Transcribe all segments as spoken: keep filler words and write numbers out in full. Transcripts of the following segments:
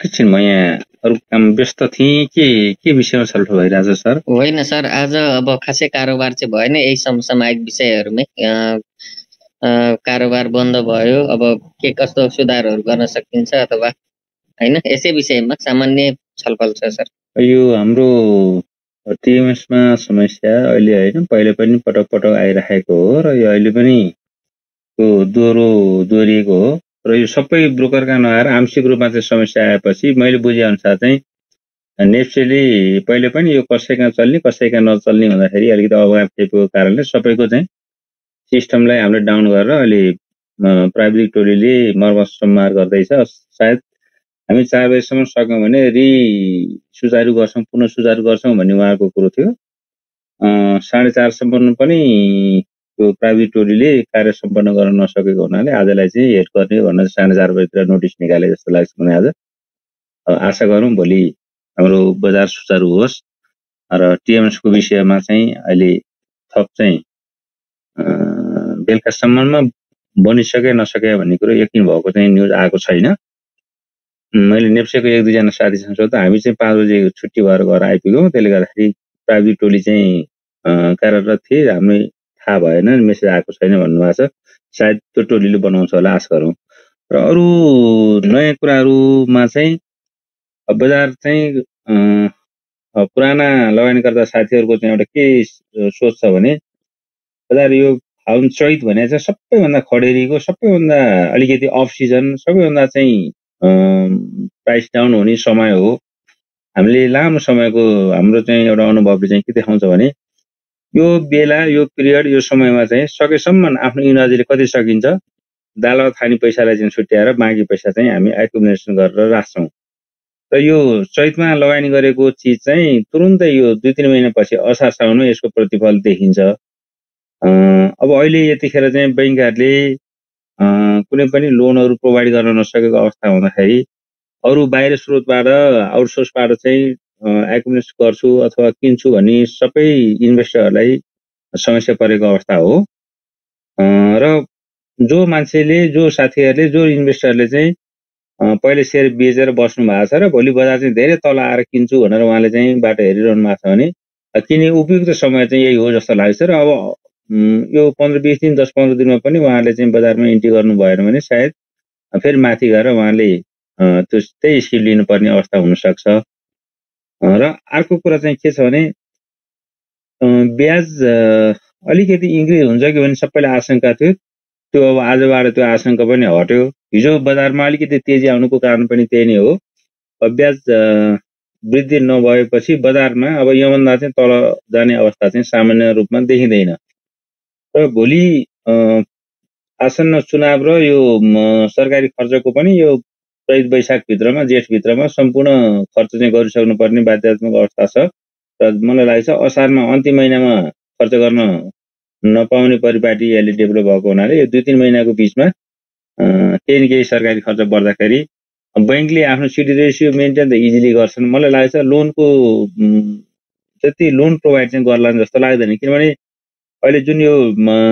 एकैछिन म यहाँ अरु काम व्यस्त थिएँ के के विषयमा छलफल भइरहेछ सर? होइन सर, आज अब खासै कारोबार चाहिँ भएन यही समसामयिक विषयहरूमै। कारोबार बन्द भयो, अब के कस्तो सुधारहरू गर्न सकिन्छ अथवा हैन यसै विषयमा सामान्य छलफल छ सर। यो हाम्रो टिएमएसमा समस्या अहिले हैन पहिले पनि पटक पटक आइराखेको हो र यो अहिले पनि त्यो दोहोरो दोहोरिएको हो र यो सबै ब्रोकरका नआएर आंशिक रूपमा चाहिँ समस्या आएपछि मैले बुझे अनुसार चाहिँ नेप्सेले पहिले पनि यो कसैका चल्ने कसैका नचल्ने भन्दाखेरि अलिकति अभाव थिएको कारणले सबैको चाहिँ सिस्टमलाई हामीले डाउन गरेर अहिले प्राविधिक टोलीले मर्मत सम्मार गर्दैछ। सायद हामी चार बजेसम्म सक्यौँ भने रि सुचारू गर्छौँ पुनः सुचारू गर्छौँ भन्ने उहाँको कुरो थियो। साढे चारसम्म पनि त्यो प्राविधिक टोलीले कार्य सम्पन्न गर्न नसकेको हुनाले आजलाई चाहिँ हेड गर्ने भनेर साढे चार बजेतिर नोटिस निकाले जस्तो लाग्छ मलाई आज। आशा गरौँ भोलि हाम्रो बजार सुचारू होस् र टिएमएसको विषयमा चाहिँ अहिले थप चाहिँ बेलुकासम्ममा बनिसके नसके भन्ने कुरो यकिन भएको चाहिँ न्युज आएको छैन। मैले नेप्सेको एक दुईजना साथीसँग सोध्दा हामी चाहिँ पाँच बजे छुट्टी भएर घर आइपुग्यौँ, त्यसले गर्दाखेरि प्राविधिक टोली चाहिँ कार्यरत थिए, हामी थाहा भएन, मेसेज आएको छैन भन्नुभएको छ। सायद त्यो टोलीले बनाउँछ होला आशा गरौँ। र अरू नयाँ कुराहरूमा चाहिँ बजार चाहिँ पुराना लगानीकर्ता साथीहरूको चाहिँ एउटा के सोच छ भने बजार यो फाउन चैत भने चाहिँ सबैभन्दा खडेरीको सबैभन्दा अलिकति अफ सिजन सबैभन्दा चाहिँ प्राइस डाउन हुने समय हो। हामीले लामो समयको हाम्रो चाहिँ एउटा अनुभवले चाहिँ के देखाउँछ भने यो बेला यो पिरियड यो समयमा चाहिँ सकेसम्म आफ्नो इनर्जीले कति सकिन्छ दाल खाने पैसालाई चाहिँ छुट्याएर बाँकी पैसा चाहिँ हामी एकुमुलेसन गरेर राख्छौँ। र यो चैतमा लगानी गरेको चिज चाहिँ तुरुन्तै यो दुई तीन महिनापछि असार साउनमा यसको प्रतिफल देखिन्छ। अब अहिले यतिखेर चाहिँ बैंकहरूले कुनै पनि लोनहरू प्रोभाइड गर्न नसकेको अवस्था हुँदाखेरि अरू बाहिर स्रोतबाट आउटसोर्सबाट चाहिँ एकुमुलेट गर्छु अथवा किन्छु भन्ने सबै इन्भेस्टरहरूलाई समस्या परेको अवस्था हो। र जो मान्छेले जो साथीहरूले जो इन्भेस्टरले चाहिँ पहिले सेयर बेचेर बस्नु भएको छ र भोलि बजार चाहिँ धेरै तल आएर किन्छु भनेर उहाँले चाहिँ बाटो हेरिरहनु भएको छ भने किन्ने उपयुक्त समय चाहिँ यही हो जस्तो लाग्छ। र अब यो पन्ध्र बिस दिन दस पन्ध्र दिनमा पनि उहाँले चाहिँ बजारमा इन्ट्री गर्नु भएन भने सायद फेरि माथि गएर उहाँले त्यो त्यही स्किल लिनुपर्ने अवस्था हुनसक्छ। र अर्को कुरा चाहिँ के छ भने ब्याज अलिकति इन्क्रिज हुन्छ कि भन्ने सबैलाई आशंका थियो, त्यो अब आजबाट त्यो आशंका पनि हट्यो। हिजो बजारमा अलिकति तेजी आउनुको कारण पनि त्यही नै हो। ब्याज वृद्धि नभएपछि बजारमा अब योभन्दा चाहिँ तल जाने अवस्था चाहिँ सामान्य रूपमा देखिँदैन। र भोलि आसन्न चुनाव र यो सरकारी खर्चको पनि यो चैत वैशाखभित्रमा जेठभित्रमा सम्पूर्ण खर्च चाहिँ गरिसक्नुपर्ने बाध्यात्मक अवस्था छ। र मलाई लाग्छ असारमा अन्तिम महिनामा खर्च गर्न नपाउने परिपाटी यसले डेभलप भएको हुनाले यो दुई तीन महिनाको बिचमा केही न केही सरकारी खर्च बढ्दाखेरि बैंकले आफ्नो सिडी रेसियो मेन्टेन त इजिली गर्छन्। मलाई लाग्छ लोनको त्यति लोन प्रोभाइड चाहिँ गर्लान् जस्तो लाग्दैन, किनभने अहिले जुन यो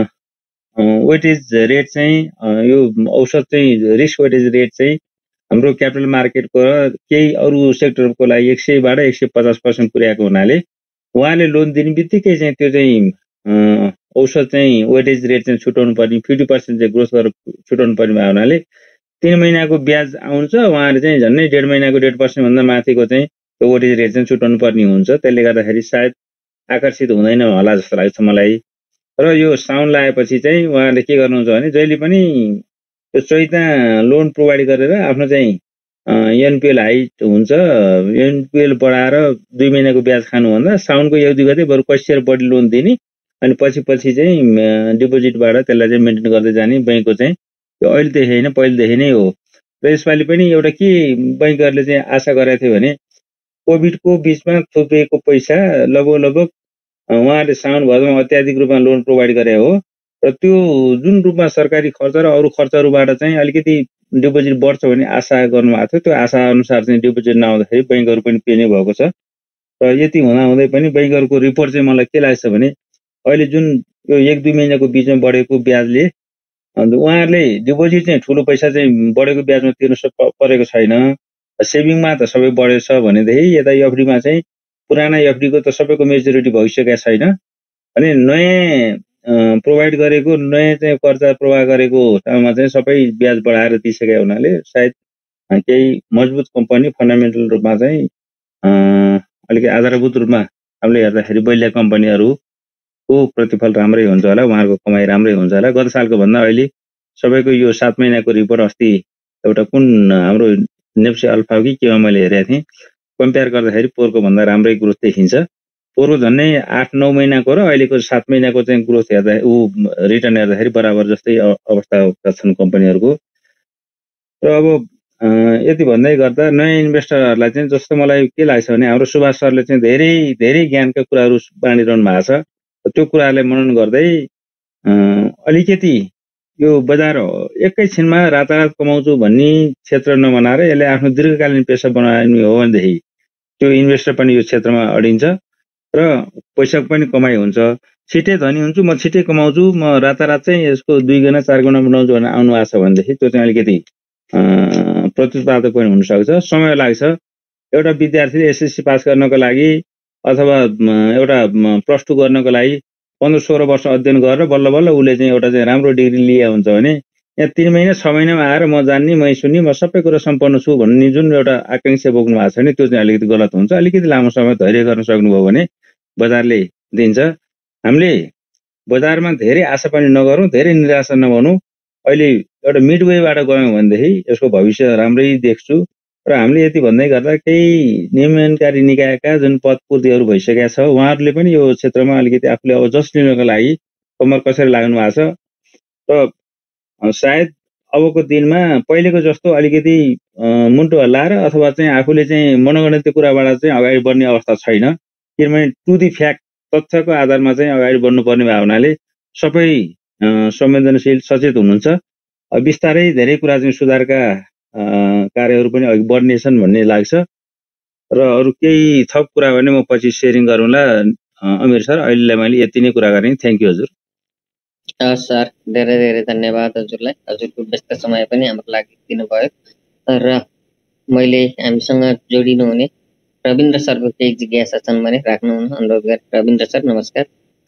वेटेज रेट चाहिँ यो औसत चाहिँ रिस्क वेटेज रेट चाहिँ हाम्रो क्यापिटल मार्केटको र केही अरू सेक्टरको लागि एक सयबाट एक सय पचास पर्सेन्ट पुर्याएको हुनाले उहाँले लोन दिने बित्तिकै चाहिँ त्यो चाहिँ औसत चाहिँ वेटेज रेट चाहिँ छुटाउनु पर्ने फिफ्टी पर्सेन्ट चाहिँ ग्रोथ गरेर छुटाउनु पर्ने भएको हुनाले तीन महिनाको ब्याज आउँछ, उहाँले चाहिँ झन्डै डेढ महिनाको डेढ पर्सेन्ट भन्दा माथिको चाहिँ त्यो वेटेज रेट चाहिँ छुटाउनु पर्ने हुन्छ। त्यसले गर्दाखेरि सायद आकर्षित हुँदैन होला जस्तो लाग्छ मलाई। र यो साउन लागेपछि चाहिँ उहाँले के गर्नुहुन्छ भने जहिले पनि त्यो चैतमा लोन प्रोभाइड गरेर आफ्नो चाहिँ एनपिएल हाइट हुन्छ, एनपिएल बढाएर दुई महिनाको ब्याज खानुभन्दा साउनको एक दुई गते बरु कसिएर बढी लोन दिने अनि पछि पछि चाहिँ डिपोजिटबाट त्यसलाई चाहिँ मेन्टेन गर्दै जाने बैंकको चाहिँ यो अहिलेदेखि होइन पहिलेदेखि नै हो। र यसपालि पनि एउटा के बैंकहरूले चाहिँ आशा गरेको थियो भने कोभिडको बिचमा थुपिएको पैसा लगभग लगभग उहाँहरूले साउन भदौमा अत्याधिक रूपमा लोन प्रोभाइड गरे हो र त्यो जुन रूपमा सरकारी खर्च र अरू खर्चहरूबाट चाहिँ अलिकति डिपोजिट बढ्छ भन्ने आशा गर्नुभएको थियो। त्यो आशा अनुसार चाहिँ डिपोजिट नआउँदाखेरि बैंकहरू पनि पेने भएको छ। र यति हुँदा हुँदै पनि बैंकहरूको रिपोर्ट चाहिँ मलाई के लाग्छ भने अहिले जुन यो एक दुई महिनाको बिचमा बढेको ब्याजले उहाँहरूले डिपोजिट चाहिँ ठुलो पैसा चाहिँ बढेको ब्याजमा तिर्नु परेको छैन सेभिङमा त सबै बढेछ भनेदेखि यता एफडीमा चाहिँ पुराना एफडीको त सबैको मेच्युरिटी भइसकेको छैन अनि नयाँ प्रोभाइड गरेको नयाँ चाहिँ कर्जा प्रवाह गरेको ठाउँमा चाहिँ सबै ब्याज बढाएर दिइसकेको हुनाले सायद केही मजबुत कम्पनी फन्डामेन्टल रूपमा चाहिँ अलिकति आधारभूत रूपमा हामीले हेर्दाखेरि बलिया कम्पनीहरूको प्रतिफल राम्रै हुन्छ होला, उहाँहरूको कमाइ राम्रै हुन्छ होला। गत सालको भन्दा अहिले सबैको यो सात महिनाको रिपोर्ट अस्ति एउटा कुन हाम्रो नेप्से अल्फा कि केमा मैले हेरेको थिएँ, कम्पेयर गर्दाखेरि पोहोरको भन्दा राम्रै ग्रोथ देखिन्छ। पोहोरको झन्डै आठ नौ महिनाको र अहिलेको सात महिनाको चाहिँ ग्रोथ हेर्दा ऊ रिटर्न हेर्दाखेरि बराबर जस्तै अवस्था छन् कम्पनीहरूको। र अब यति भन्दै गर्दा नयाँ इन्भेस्टरहरूलाई चाहिँ जस्तो मलाई के लाग्छ भने हाम्रो सुभाष सरले चाहिँ धेरै धेरै ज्ञानका कुराहरू बाँडिरहनु भएको छ। त्यो कुराहरूलाई मनन गर्दै अलिकति यो बजार एकैछिनमा रातारात कमाउँछु भन्ने क्षेत्र नबनाएर यसले आफ्नो दीर्घकालीन पेसा बनाउने हो भनेदेखि त्यो इन्भेस्टर पनि यो क्षेत्रमा अडिन्छ र पैसाको पनि कमाइ हुन्छ। छिट्टै धनी हुन्छु, म छिट्टै कमाउँछु, म रातारात चाहिँ यसको दुई गुणा चार गुणा बनाउँछु भनेर आउनु भएको छ भनेदेखि त्यो चाहिँ अलिकति प्रत्युत्पादक पनि हुनसक्छ, समय लाग्छ। एउटा विद्यार्थीले एसएससी पास गर्नको लागि अथवा एउटा प्लस टू गर्नको लागि पन्ध्र सोह्र वर्ष अध्ययन गरेर बल्ल बल्ल उसले चाहिँ एउटा चाहिँ राम्रो डिग्री लिया हुन्छ भने यहाँ तिन महिना छ महिनामा आएर म जान्ने मै सुन्ने म सबै कुरा सम्पन्न छु भन्ने जुन एउटा आकांक्षा बोक्नु भएको छ भने त्यो चाहिँ अलिकति गलत हुन्छ। अलिकति लामो समय धैर्य गर्न सक्नुभयो भने बजारले दिन्छ। हामीले बजारमा धेरै आशा पनि नगरौँ, धेरै निराशा नबनौँ। अहिले एउटा मिड वेबाट गयौँ भनेदेखि यसको भविष्य राम्रै देख्छु। र हामीले यति भन्दै गर्दा केही नियमनकारी निकायका जुन पद पूर्तिहरू भइसकेका छ उहाँहरूले पनि यो क्षेत्रमा अलिकति आफूले अब जस लिनको लागि कम्मर कसरी लाग्नु भएको छ र सायद अबको दिनमा पहिलेको जस्तो अलिकति मुन्टो हल्लाएर अथवा चाहिँ आफूले चाहिँ मनोगणित कुराबाट चाहिँ अगाडि बढ्ने अवस्था छैन। किनभने टु दि फ्याक्ट तथ्यको आधारमा चाहिँ अगाडि बढ्नुपर्ने भावनाले सबै संवेदनशील सचेत हुनुहुन्छ। बिस्तारै धेरै कुरा चाहिँ सुधारका कार्यहरू पनि अघि बढ्नेछन् भन्ने लाग्छ। र अरू केही थप कुरा भने म पछि सेयरिङ गरौँला अमिर सर। अहिलेलाई मैले यति नै कुरा गरेँ। थ्याङ्क यू हजुर। हस् सर, धेरै धेरै धन्यवाद हजुरलाई। हजुरको व्यस्त समय पनि हाम्रो लागि दिनुभयो। र मैले हामीसँग जोडिनु हुने रविन्द्र सरको केही जिज्ञासा छन् भने राख्नुहुन अनुरोध गरेँ। रविन्द्र सर नमस्कार।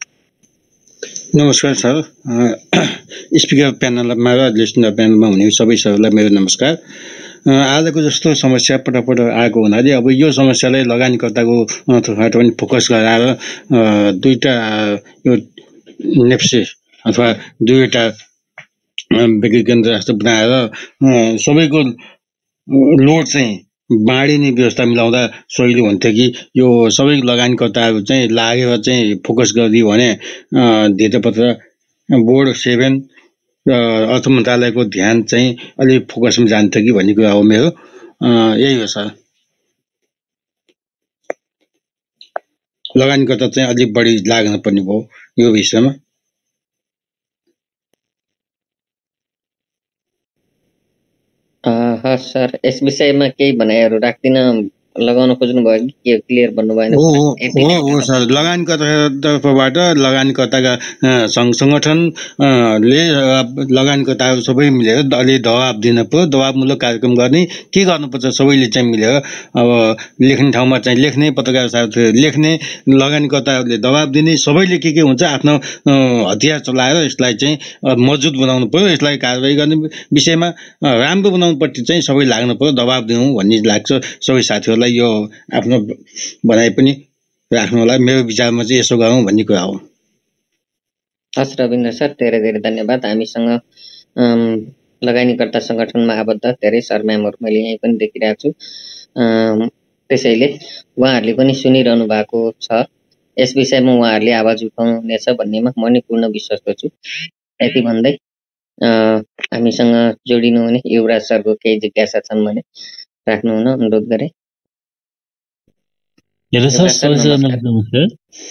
नमस्कार सर। स्पिकर प्यानलमा र लिसनर प्यानलमा हुने सबै सरलाई मेरो नमस्कार। आजको जस्तो समस्या पटक आएको हुनाले अब यो समस्यालाई लगानीकर्ताको तर्फबाट पनि फोकस गराएर दुईटा यो नेप्से अथवा दुईवटा बिक्री केन्द्र जस्तो बनाएर सबैको लोड चाहिँ बाँडिने व्यवस्था मिलाउँदा सजिलो हुन्थ्यो कि यो सबै लगानीकर्ताहरू चाहिँ लागेर चाहिँ फोकस गरिदियो भने धेरैपत्र बोर्ड सेभेन र अर्थ मन्त्रालयको ध्यान चाहिँ अलिक फोकसमा जान्थ्यो कि भन्ने कुरा हो मेरो। यही हो सर। लगानीकर्ता चाहिँ अलिक बढी लाग्न पर्ने भयो यो विषयमा। हस् सर, यस विषयमा केही भनाइहरू राख्दिन लगाउन खोज्नु भयो कि के क्लियर भन्नु भएन? हो सर, लगानीकर्ताको तर्फबाट लगानीकर्ताका सङ्घ सङ्गठनले लगानीकर्ताहरू सबै मिलेर अलि दबाब दिन पर्यो, दबाबमूलक कार्यक्रम गर्ने के गर्नुपर्छ सबैले चाहिँ मिलेर अब लेख्ने ठाउँमा चाहिँ लेख्ने, पत्रकार साथीहरूले लेख्ने, लगानीकर्ताहरूले दबाब दिने, सबैले के के हुन्छ आफ्नो हतियार चलाएर यसलाई चाहिँ मजबुत बनाउनु पर्यो। यसलाई कारबाही गर्ने विषयमा राम्रो बनाउनुपट्टि चाहिँ सबै लाग्नु पर्यो, दबाब दिउँ भन्ने लाग्छ सबै साथीहरूलाई। यो आफ्नो भनाइ पनि राख्नु होला। मेरो विचारमा चाहिँ यसो गरौँ भन्ने कुरा हो। हस् रविन्द्र सर, धेरै धेरै धन्यवाद। हामीसँग लगानीकर्ता सङ्गठनमा आबद्ध धेरै सरम्यामहरू मैले यहीँ पनि देखिरहेको छु। त्यसैले उहाँहरूले पनि सुनिरहनु भएको छ। यस विषयमा उहाँहरूले आवाज उठाउनेछ भन्नेमा म नि पूर्ण विश्वास गर्छु। यति भन्दै हामीसँग जोडिनु हुने युवराज सरको केही जिज्ञासा छन् भने राख्नुहुन अनुरोध गरेँ। हेलो सर, नमस्कार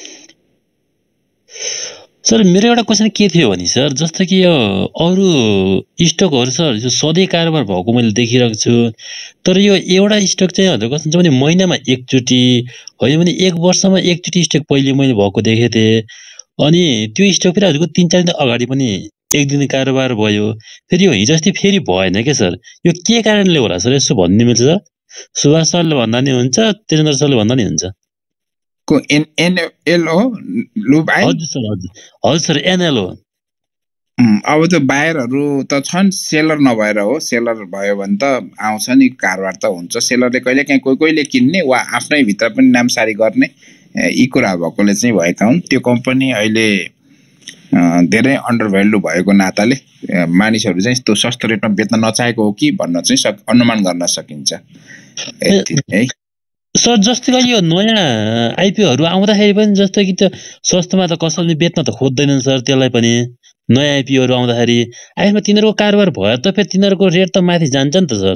सर। मेरो एउटा क्वेसन के थियो भने सर, जस्तो कि यो अरू स्टकहरू सर जो सधैँ कारोबार भएको मैले देखिरहेको छु, तर यो एउटा स्टक चाहिँ हजुर कस्तो छ भने महिनामा एकचोटि होइन भने एक वर्षमा एकचोटि स्टक पहिले मैले भएको देखेको थिएँ। अनि त्यो स्टक फेरि हजुरको तिन चार दिन अगाडि पनि एक दिन कारोबार भयो, फेरि यो हिजो अस्ति फेरि भएन क्या सर। यो के कारणले होला सर, यसो भन्नु मिल्छ सर? सुभाष सरले भन्दा नि हुन्छ, तेजेन्द्र सरले भन्दा नि हुन्छ। को एन एनएलओ लुप आइल हजुर सर हजुर हजुर सर एनएलओ। अब त्यो बायरहरू त छन्, सेलर नभएर हो। सेलर भयो भने त आउँछ नि, कारोबार त हुन्छ। सेलरले कहिले काहीँ कोही कोहीले किन्ने वा आफ्नै भित्र पनि नामसारी गर्ने यी कुरा भएकोले चाहिँ भएका हुन्। त्यो कम्पनी अहिले धेरै अन्डर भ्यालु भएको नाताले मानिसहरू चाहिँ त्यो सस्तो रेटमा बेच्न नचाहेको हो कि भन्न चाहिँ अनुमान गर्न सकिन्छ है सर। जस्तो कि यो नयाँ आइपिओहरू आउँदाखेरि पनि जस्तो कि त्यो सस्तोमा त कसैले बेच्न त खोज्दैनन् सर। त्यसलाई पनि नयाँ आइपिओहरू आउँदाखेरि आखिरमा तिनीहरूको कारोबार भयो त फेरि तिनीहरूको रेट त माथि जान्छ नि त सर।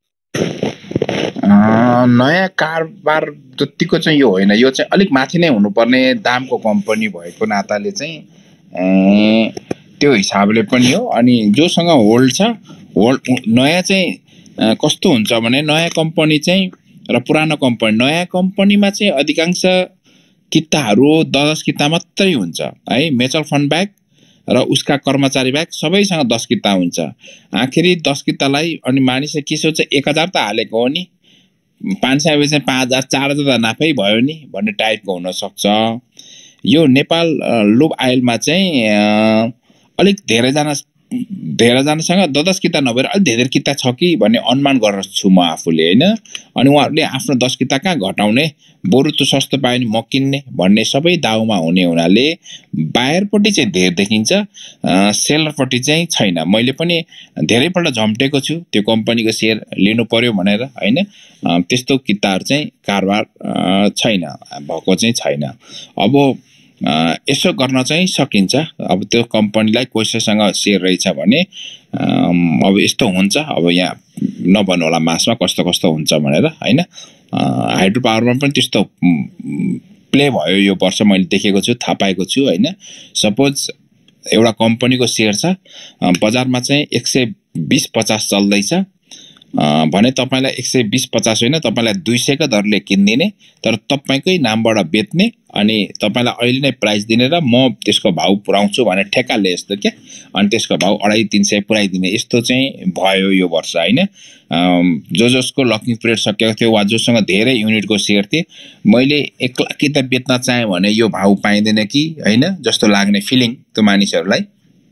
नयाँ कारोबार जतिको चाहिँ यो होइन, यो चाहिँ अलिक माथि नै हुनुपर्ने दामको कम्पनी भएको नाताले चाहिँ त्यो हिसाबले पनि हो। अनि जोसँग होल्ड छ, होल्ड नयाँ चाहिँ कस्तो हुन्छ भने नयाँ कम्पनी चाहिँ र पुरानो कम्पनी, नयाँ कम्पनीमा चाहिँ अधिकांश किताहरू दस किता मात्रै हुन्छ है। म्युचुअल फन्ड ब्याग र उसका कर्मचारी ब्याग सबैसँग दस किता हुन्छ। आखिरी दस कितालाई अनि मानिसले के सोच्छ, एक हजार त हालेको हो नि, पाँच सय बेच्ने पाँच हजार चार हजार त नाफै भयो नि भन्ने टाइपको हुनसक्छ। यो नेपाल लुब आइलमा चाहिँ अलिक धेरैजना धेरैजनासँग द दस किता नभएर अलिक धेरै किता छ कि भन्ने अनुमान गर्छु म आफूले होइन। अनि उहाँहरूले आफ्नो दस किता कहाँ घटाउने, बरु त सस्तो पायो भने म किन्ने भन्ने सबै दाउमा हुने हुनाले बायरपट्टि चाहिँ धेरै देखिन्छ, सेलरपट्टि चाहिँ छैन। मैले पनि धेरैपल्ट झम्टेको छु त्यो कम्पनीको सेयर लिनु पर्यो भनेर होइन। त्यस्तो किताहरू चाहिँ कारोबार छैन, भएको चाहिँ छैन। अब यसो गर्न चाहिँ सकिन्छ। अब त्यो कम्पनीलाई कसैसँग सेयर रहेछ भने अब यस्तो हुन्छ, अब यहाँ नभन्नु होला मासमा कस्तो कस्तो हुन्छ भनेर होइन। हाइड्रो पावरमा पनि त्यस्तो प्ले भयो यो वर्ष, मैले देखेको छु, थाहा पाएको छु होइन। सपोज एउटा कम्पनीको सेयर छ बजारमा चाहिँ एक सय बिस पचास चल्दैछ भने तपाईँलाई एक सय बिस पचास होइन, तपाईँलाई दुई सयको दरले किनिदिने, तर तपाईँकै नामबाट बेच्ने, अनि तपाईँलाई अहिले नै प्राइस दिने र म त्यसको भाउ पुऱ्याउँछु भने ठेक्काले यस्तो क्या, अनि त्यसको भाउ अढाई तिन सय पुऱ्याइदिने, यस्तो चाहिँ भयो यो वर्ष होइन। जो जसको लकिङ पिरियड सकेको थियो वा जोसँग धेरै युनिटको सेयर थिए, मैले एक लाख किता बेच्न चाहेँ भने यो भाउ पाइँदैन कि होइन जस्तो लाग्ने फिलिङ त्यो मानिसहरूलाई।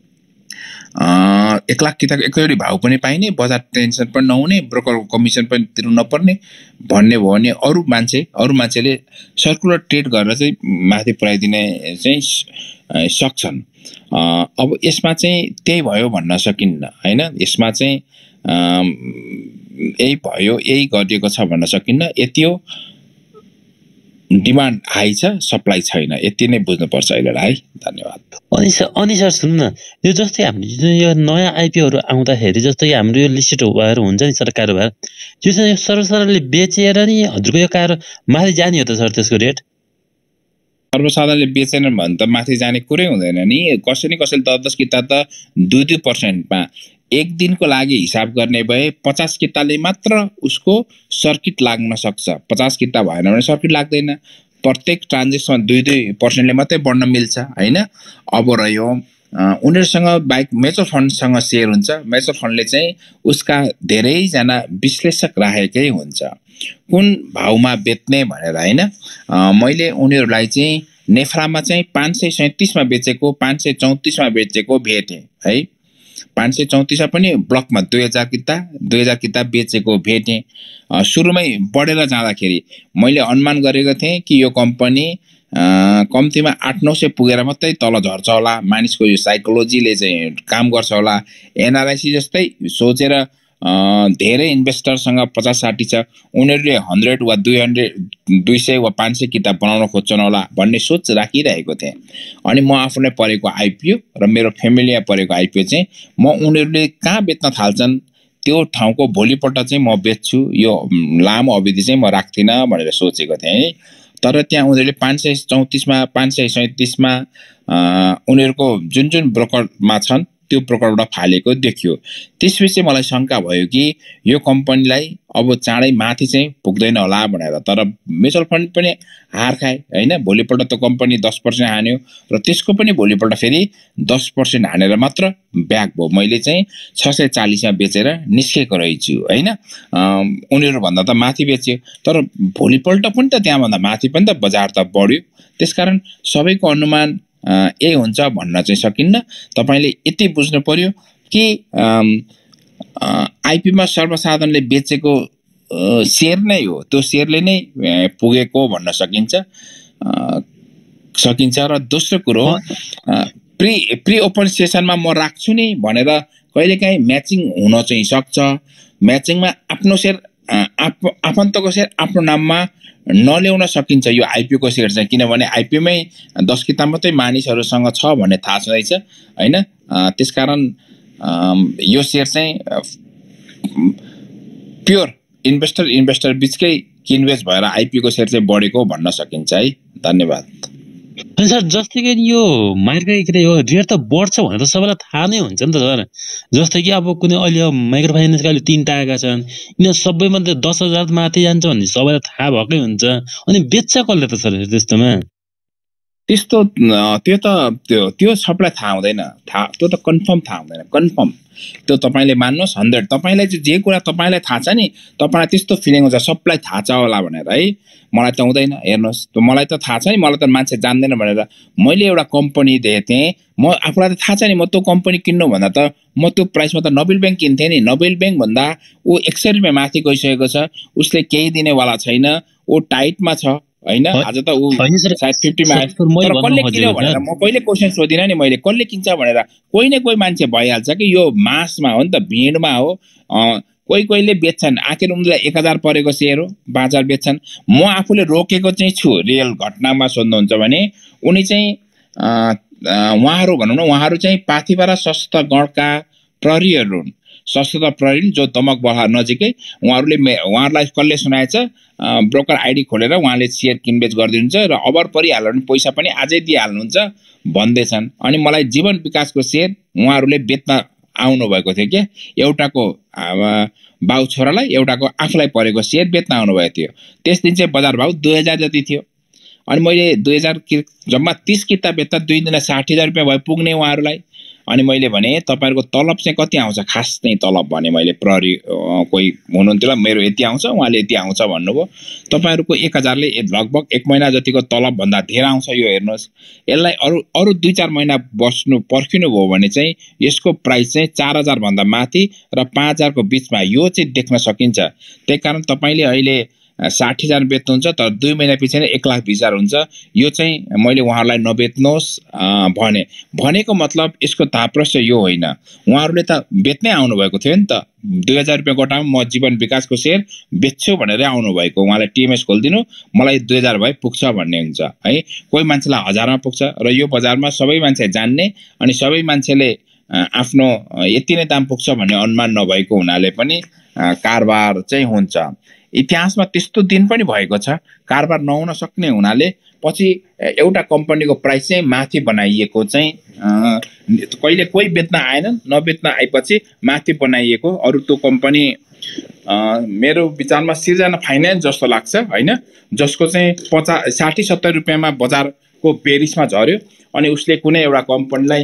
एक लाख किताको एकैचोटि भाउ पनि पाइने, बजार टेन्सन पनि नहुने, ब्रोकरको कमिसन पनि तिर्नु नपर्ने भन्ने भयो भने अरू मान्छे अरू मान्छेले सर्कुलर ट्रेड गरेर चाहिँ माथि पुऱ्याइदिने चाहिँ सक्छन्। अब यसमा चाहिँ त्यही भयो भन्न सकिन्न होइन। यसमा चाहिँ यही भयो यही गरिएको छ भन्न सकिन्न। यति हो, डिमान्ड हाई छ, सप्लाई छैन, यति नै बुझ्नुपर्छ अहिलेलाई है। धन्यवाद। अनि सर अनि सर सुन्नु न, यो जस्तै हाम्रो यो नयाँ आइपिओहरू आउँदाखेरि जस्तो कि हाम्रो यो लिस्टेड भएर हुन्छ नि सर कारोबार, त्यो चाहिँ सर्वसाधारणले बेचेर नि हजुरको यो कारो माथि जाने हो त सर त्यसको रेट? सर्वसाधारणले बेचेन भने त माथि जाने कुरै हुँदैन नि। कसै न कसैले दस दस किता त दुई दुई पर्सेन्टमा एक दिनको लागि हिसाब गर्ने भए पचास किताले मात्र उसको सर्किट लाग्न सक्छ। पचास किता भएन भने सर्किट लाग्दैन। प्रत्येक ट्रान्जेक्सनमा दुई दुई पर्सेन्टले मात्रै बढ्न मिल्छ होइन। अब रह्यो उनीहरूसँग बाइक म्युचुअल फन्डसँग सेयर हुन्छ, म्युचुअल फन्डले चाहिँ उसका धेरैजना विश्लेषक राखेकै हुन्छ कुन भाउमा बेच्ने भनेर होइन। मैले उनीहरूलाई चाहिँ नेफ्रामा चाहिँ पाँच सय सैँतिसमा बेचेको, पाँच सय चौतिसमा बेचेको भेटेँ है। पाँच सय चौतिसमा पनि ब्लकमा दुई हजार किता दुई हजार किता बेचेको भेटेँ। सुरुमै बढेर जाँदाखेरि मैले अनुमान गरेको थिएँ कि यो कम्पनी कम्तीमा आठ नौ सय पुगेर मात्रै तल झर्छ होला, मानिसको यो साइकोलोजीले चाहिँ काम गर्छ होला। एनआरआइसी जस्तै सोचेर धेरै इन्भेस्टरसँग पचास साठी छ, उनीहरूले हन्ड्रेड वा दुई हन्ड्रेड दुई सय वा पाँच सय किताब बनाउन खोज्छन् होला भन्ने सोच राखिरहेको थिएँ। अनि म आफूलाई परेको आइपिओ र मेरो फ्यामिलीमा परेको आइपिओ चाहिँ म उनीहरूले कहाँ बेच्न थाल्छन् त्यो ठाउँको भोलिपल्ट चाहिँ म बेच्छु, यो लामो अवधि चाहिँ म राख्दिनँ भनेर सोचेको थिएँ है। तर त्यहाँ उनीहरूले पाँच सय चौतिसमा पाँच सय सैँतिसमा उनीहरूको जुन जुन ब्रोकरमा छन् त्यो ब्रोकरबाट फालेको देखियो। त्यसपछि मलाई शङ्का भयो कि यो कम्पनीलाई अब चाँडै माथि चाहिँ पुग्दैन होला भनेर। तर म्युचुअल फन्ड पनि हार खाए होइन। भोलिपल्ट त्यो कम्पनी दस पर्सेन्ट हान्यो र त्यसको पनि भोलिपल्ट फेरि दस पर्सेन्ट हानेर मात्र ब्याक भयो। मैले चाहिँ छ सय चालिसमा बेचेर निस्केको रहेछु होइन। उनीहरूभन्दा त माथि बेच्यो तर भोलिपल्ट पनि त त्यहाँभन्दा माथि पनि त बजार त बढ्यो। त्यसकारण सबैको अनुमान ए हुन्छ भन्न चाहिँ सकिन्न। तपाईँले यति बुझ्नु पर्यो कि आइपीमा सर्वसाधारणले बेचेको सेयर नै हो, त्यो सेयरले नै पुगेको भन्न सकिन्छ सकिन्छ र दोस्रो कुरो प्री प्री ओपन सेसनमा म राख्छु नि भनेर कहिलेकाहीँ म्याचिङ हुन चाहिँ सक्छ। म्याचिङमा आफ्नो सेयर आफन्तको सेयर आफ्नो नाममा नल्याउन सकिन्छ यो आइपीओको सेयर चाहिँ, किनभने आइपीमै दस किताब मात्रै मानिसहरूसँग छ भन्ने थाहा छँदैछ होइन। त्यसकारण यो सेयर चाहिँ प्योर इन्भेस्टर इन्भेस्टर बिचकै किनबेच भएर आइपीओको सेयर चाहिँ बढेको भन्न सकिन्छ है। धन्यवाद। अनि सर जस्तै कि यो मार्केट के अरे यो रेट त बढ्छ भनेर त सबैलाई थाहा नै हुन्छ नि त सर। जस्तै कि अब कुनै अहिले माइक्रो फाइनेन्सका अहिले तिनवटा आएका छन्, यिनीहरू सबैमा त दस हजार माथि जान्छ भन्ने सबैलाई थाहा भएकै हुन्छ। अनि बेच्छ कसले त सर त्यस्तोमा? त्यस्तो त्यो त त्यो त्यो सबलाई थाहा हुँदैन, थाहा त्यो त कन्फर्म थाहा हुँदैन। कन्फर्म त्यो तपाईँले मान्नुहोस् हन्ड्रेड। तपाईँलाई चाहिँ जे कुरा तपाईँलाई थाहा छ नि, तपाईँलाई त्यस्तो फिलिङ हुन्छ सबलाई थाहा छ होला भनेर है। मलाई त हुँदैन। हेर्नुहोस् त मलाई त थाहा छ नि, मलाई त मान्छे जान्दैन भनेर मैले एउटा कम्पनी दिएँ थिएँ। म आफूलाई त थाहा छ नि म त्यो कम्पनी किन्नु भन्दा त म त्यो प्राइसमा त नोबेल ब्याङ्क किन्थेँ नि। नोबेल ब्याङ्क भन्दा ऊ एक सय रुपियाँ माथि गइसकेको छ, उसले केही दिनेवाला छैन, ऊ टाइटमा छ होइन। आज त ऊ सायद फिफ्टीमा आयो तर कसले किन्यो भनेर म कहिले क्वेसन सोधिनँ नि मैले, कसले किन्छ भनेर। कोही न कोही मान्छे भइहाल्छ कि यो मासमा हो नि त, भिडमा हो। कोही कोहीले बेच्छन्, आखिर उनीलाई एक हजार परेको सेयर हो, पाँच हजार बेच्छन्। म आफूले रोकेको चाहिँ छु। रियल घटनामा सोध्नुहुन्छ भने उनी चाहिँ उहाँहरू भनौँ न, उहाँहरू चाहिँ पाथिभरा सशस्त्र गणका प्रहरीहरू हुन्। सशस्त्र प्रहरी जो दमक बहा नजिकै, उहाँहरूले उहाँहरूलाई कसले सुनाएछ ब्रोकर आइडी खोलेर उहाँले सेयर किनबेच गरिदिनुहुन्छ र अबर परिहाल्यो भने पैसा पनि आजै दिइहाल्नुहुन्छ भन्दैछन्। अनि मलाई जीवन विकासको सेयर उहाँहरूले बेच्न आउनुभएको थियो क्या, एउटाको बाउ छोरालाई एउटाको आफूलाई परेको सेयर बेच्न आउनुभएको थियो। त्यस दिन चाहिँ बजार भाउ दुई हजार जति थियो। अनि मैले दुई हजार जम्मा तिस किताब बेच्दा दुई दिनलाई साठी हजार रुपियाँ भयो पुग्ने उहाँहरूलाई। अनि मैले भने तपाईँहरूको तलब चाहिँ कति आउँछ खास चाहिँ तलब भने मैले प्रहरी कोही हुनुहुन्थ्यो मेरो यति आउँछ, उहाँले यति आउँछ भन्नुभयो। तपाईँहरूको एक हजारले लगभग एक महिना जतिको तलबभन्दा धेरै आउँछ यो हेर्नुहोस्। यसलाई अरू अरू दुई चार महिना बस्नु पर्खिनु भयो भने चाहिँ यसको प्राइस चाहिँ चार हजारभन्दा माथि र पाँच हजारको बिचमा यो चाहिँ देख्न सकिन्छ। त्यही कारण तपाईँले अहिले साठी हजार बेच्नुहुन्छ तर दुई महिना पछि नै एक लाख बिस हजार हुन्छ। यो चाहिँ मैले उहाँहरूलाई नबेच्नुहोस् भने भनेको मतलब यसको तात्पर्य यो होइन। उहाँहरूले त बेच्नै आउनुभएको थियो नि त। दुई हजार रुपियाँ गोटामा म जीवन विकासको सेयर बेच्छु भनेरै आउनुभएको। उहाँलाई टिएमएस खोलिदिनु, मलाई दुई हजार भए पुग्छ भन्ने हुन्छ है। कोही मान्छेलाई हजारमा पुग्छ र यो बजारमा सबै मान्छे जान्ने अनि सबै मान्छेले आफ्नो यति नै दाम पुग्छ भन्ने अनुमान नभएको हुनाले पनि कारोबार चाहिँ हुन्छ। इतिहासमा त्यस्तो दिन पनि भएको छ, कारोबार नहुन सक्ने हुनाले पछि एउटा कम्पनीको प्राइस चाहिँ माथि बनाइएको चाहिँ कहिले कोही बेच्न आएनन्, नबेच्न आएपछि माथि बनाइएको। अरू त्यो कम्पनी मेरो विचारमा सिर्जना फाइनेन्स जस्तो लाग्छ होइन, जसको चाहिँ पचास साठी सत्तर रुपियाँमा बजारको पेरिसमा झऱ्यो अनि उसले कुनै एउटा कम्पनीलाई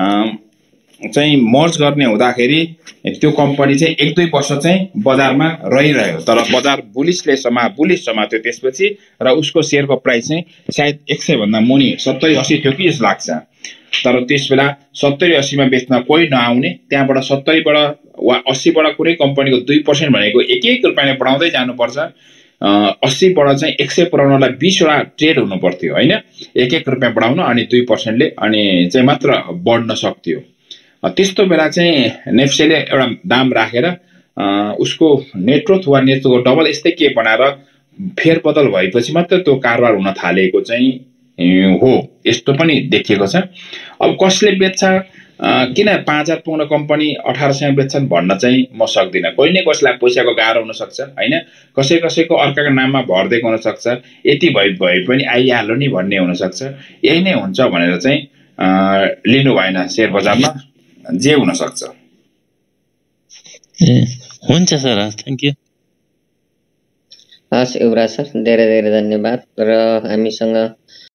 चाहिँ मर्ज गर्ने हुँदाखेरि त्यो कम्पनी चाहिँ एक दुई वर्ष चाहिँ बजारमा रहिरह्यो तर बजार बुलिसले समा बुलिस समात्यो त्यसपछि र उसको सेयरको प्राइस चाहिँ सायद एक सय भन्दा मुनि सत्तरी अस्सी थियो कि जस्तो लाग्छ। तर त्यस बेला सत्तरी अस्सीमा बेच्न कोही नआउने, त्यहाँबाट सत्तरीबाट वा अस्सीबाट कुनै कम्पनीको दुई पर्सेन्ट भनेको एक एक रुपियाँले बढाउँदै जानुपर्छ। अस्सीबाट चाहिँ एक सय पुऱ्याउनलाई बिसवटा ट्रेड हुनु पर्थ्यो होइन, एक एक रुपियाँ बढाउन अनि दुई पर्सेन्टले अनि चाहिँ मात्र बढ्न सक्थ्यो। त्यस्तो बेला चाहिँ नेप्सेले एउटा दाम राखेर उसको नेटवर्थ वा नेटको डबल यस्तै के बनाएर फेरबदल भएपछि मात्र त्यो कारोबार हुन थालेको चाहिँ हो। यस्तो पनि देखिएको छ। अब कसले बेच्छ, किन पाँच हजार पुग्ने कम्पनी अठार सय बेच्छन् भन्न चाहिँ म सक्दिनँ। कोही नै कसैलाई पैसाको गाह्रो हुनसक्छ होइन, कसै कसैको अर्काको नाममा भरिदिएको हुनसक्छ, यति भए भए पनि आइहाल्यो नि भन्ने हुनसक्छ। यही नै हुन्छ भनेर चाहिँ लिनु भएन सेयर बजारमा। जे हुन सक्छ। ए हुन्छ सर, थ्याङ्क यू। हस् युवराज सर, धेरै धेरै धन्यवाद। र हामीसँग